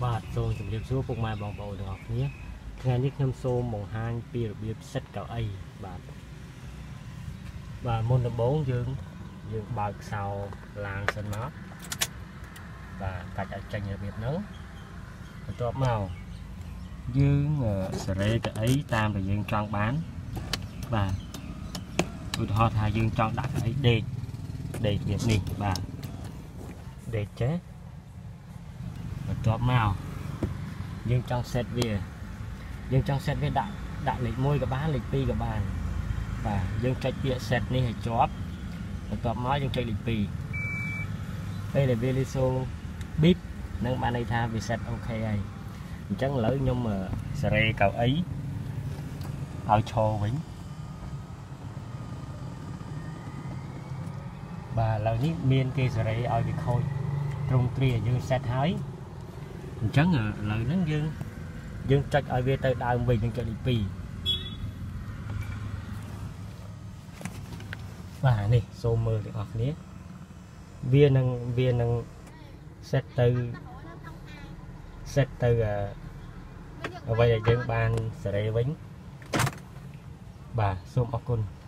បាទសូមជម្រាបសួរពុកម៉ែបងប្អូនទាំងអស់គ្នាថ្ងៃនេះខ្ញុំសូមបង្ហាញពីរបៀបសិតកៅអីបាទមុនដំបូងយើងបើកសោឡានសិនមកបាទកាច់ឲ្យចេញរបៀបហ្នឹងបន្ទាប់មកយើងសេរីកៅអីតាមដែលយើងចង់បានបាទឧទាហរណ៍ថាយើងចង់ដាក់កៅអីដេករបៀបនេះបាទដេកចេះបន្ទាប់មកយើងចង់សេតវាដាក់លេខ1ក៏បានលេខ2ក៏បានបាទយើងចុចពាក្យ set នេះឲ្យជាប់បន្ទាប់មកយើងចុចលេខ2ពេលដែលវាលីសូ bip នឹងបានន័យថាវា set អូខេហើយអញ្ចឹងឥឡូវខ្ញុំសេរីកៅអីឲ្យឈរវិញបាទឥឡូវនេះមានគេសេរីឲ្យវាខូចត្រង់ទ្រាយើង set ហើយអញ្ចឹងឥឡូវហ្នឹងយើងចុចឲ្យវាទៅដើមវិញនឹងចុចលេខ2បាទនេះសូមមើលទាំងអស់គ្នាវានឹង set ទៅអ្វីដែលយើងបានសេរីវិញបាទសូមអរគុណ